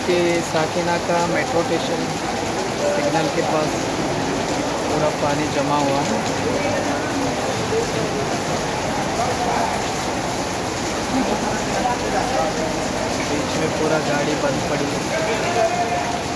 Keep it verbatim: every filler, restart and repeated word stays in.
के साकिना का metro station signal के पास पूरा पानी जमा हुआ है। बीच में पूरा गाड़ी बंद पड़ी है।